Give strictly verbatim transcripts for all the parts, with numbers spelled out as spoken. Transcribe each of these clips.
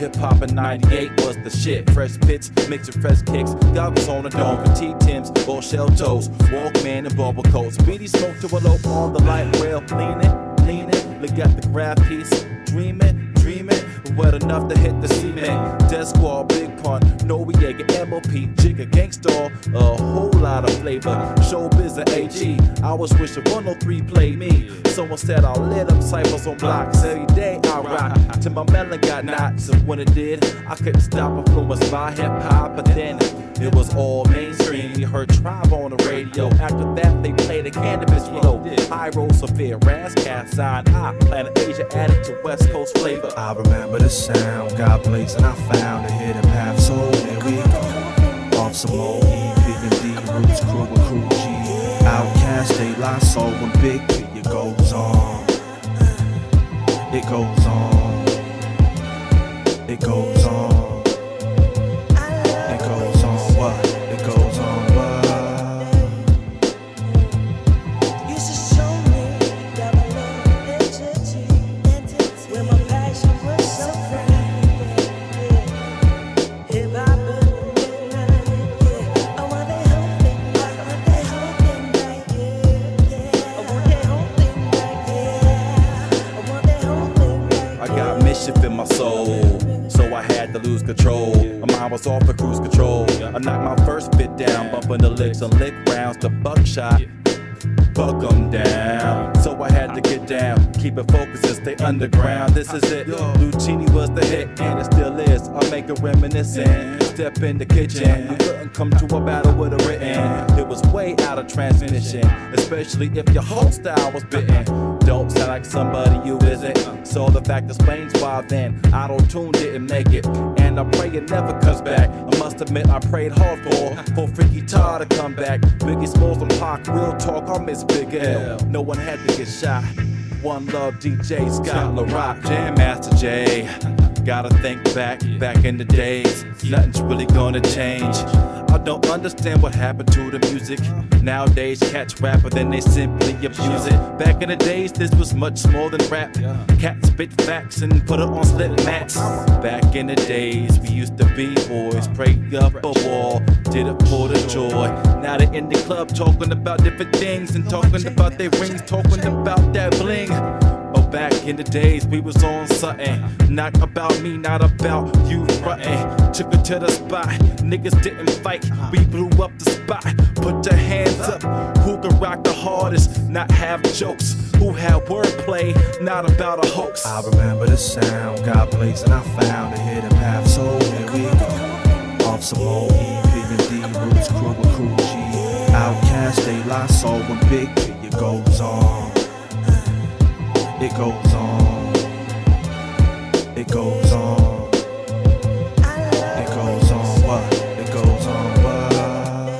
Hip hop in ninety-eight was the shit. Fresh pits, mixed with fresh kicks, goggles on the dome, petite Timbs, or shell toes, Walkman and bubble coats. Beady smoke to a low on the light rail, leaning, leaning. Look at the graph piece, dreaming, dreaming. Wet enough to hit the cement. Death Squad, Big Pun, Noriega, M O P, Jigga, Gangstar, a whole lot of flavor. Showbiz and A G, I was wishing one oh three played me. Someone said I lit up ciphers on blocks. Every day I rock till my melon got knots. And when it did, I couldn't stop influenced by hip hop. But then it was all mainstream. You heard Tribe on the radio. After that, they played the cannabis flow. Pyro, Sophia, Razzcast, Sign I, Planet Asia added to West Coast flavor. I remember the sound, God blazing, I found a hidden path, so here we go. Off some old E, Big and D, Roots, Crew and Crew G. Outcast, they lie, so when Big P, it goes on. It goes on. It goes on. It goes on, what? It goes on, what? In my soul, so I had to lose control. My mind was off of cruise control. I knocked my first bit down, bumping the licks and lick rounds to buckshot. Buck 'em down, so I had to get down, keep it focused and stay underground. This is it, Lucini was the hit, and it still is. I make it reminiscent, step in the kitchen. You couldn't come to a battle with a written. It was way out of transmission, especially if your whole style was bitten. Don't sound like somebody you isn't, so the fact explains why then auto-tune didn't make it. And I pray it never comes back. I must admit I prayed hard for for Freaky Tar to come back. Biggie Smalls and Pac, real talk, I miss Big L. No one had to get shot. One love, D J Scott LaRock, Jam Master Jay. Gotta think back, back in the days. Nothing's really gonna change. I don't understand what happened to the music. Nowadays, cats rap, but then they simply abuse it. Back in the days, this was much more than rap. Cats spit facts and put it on slip mats. Back in the days, we used to be boys, pray up a wall, did it for the joy. Now they're in the club talking about different things and talking about their rings, talking about that bling. Oh, back in the days, we was on something. Not about me, not about you frontin'. Took it to the spot, niggas didn't fight. We blew up the spot, put your hands up. Who can rock the hardest, not have jokes? Who had wordplay, not about a hoax? I remember the sound, God blazing, I found a hidden path, so here we go. Off some old E, Big and D, Roots, Crew and Crew G. Outcast, they lie, so when Big P, it goes on. It goes on. It goes on. It goes on, what? It goes on, what?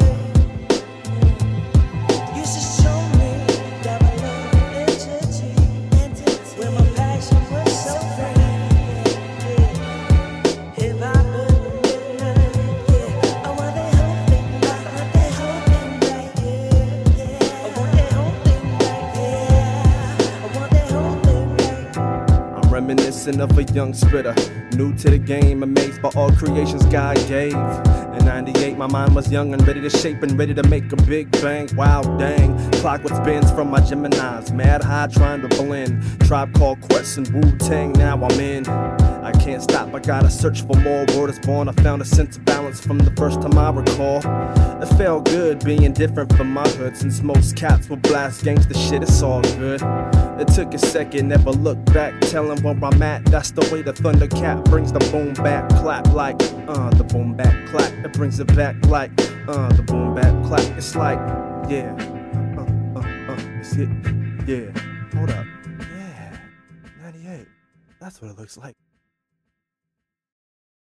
Used to show me that my love entity, where my passion was so free. If I believe yeah, I want that whole thing back, I want that whole thing back, yeah, yeah. I want that whole thing back, yeah. I want that whole thing back. I'm reminiscent of a young spitter, new to the game, amazed by all creations God gave. In ninety-eight, my mind was young and ready to shape and ready to make a big bang. Wow, dang, clockwork spins from my Geminis, mad high trying to blend. Tribe Called Quest and Wu-Tang, now I'm in. I can't stop, I gotta search for more. Word is born, I found a sense of balance from the first time I recall. It felt good being different from my hood, since most cats will blast gangsta shit, it's all good. It took a second, never look back, telling where I'm at. That's the way the Thundercat brings the boom back clap, like uh the boom back clap. It brings it back like uh the boom back clap. It's like yeah, uh uh uh. It's it, yeah. Hold up, yeah. ninety-eight. That's what it looks like.